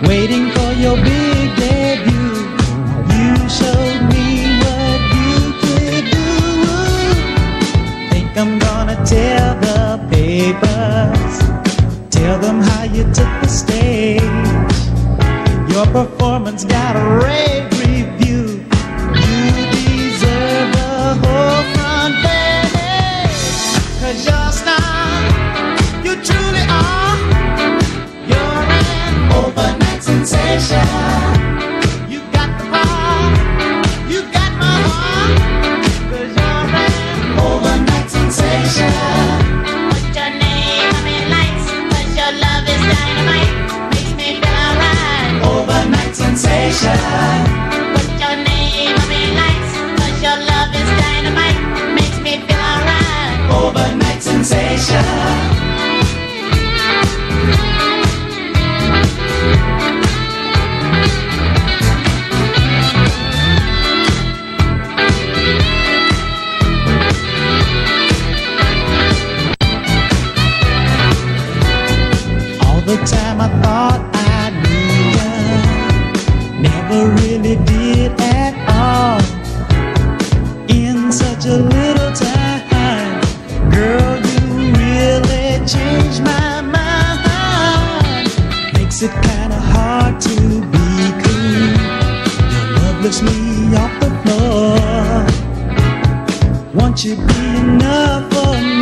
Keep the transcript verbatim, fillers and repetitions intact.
waiting for your big debut. You showed me what you could do. Think I'm gonna tell the papers, tell them how you took the stage. Your performance got a rave review. You deserve the whole front page. Cause you're a star, you truly are. You're an overnight sensation. You got the power, you got my heart. Cause you're an overnight sensation. Put your name on me lights, cause your love is dynamite. Makes me feel alright. Overnight sensation. Put your name on me lights, cause your love is dynamite. Makes me feel alright. Overnight sensation. All the time I thought I knew you, never really did at all. In such a little time, girl, you really changed my mind. Makes it kinda hard to be cool. Your love lifts me off the floor. Won't you be enough for me?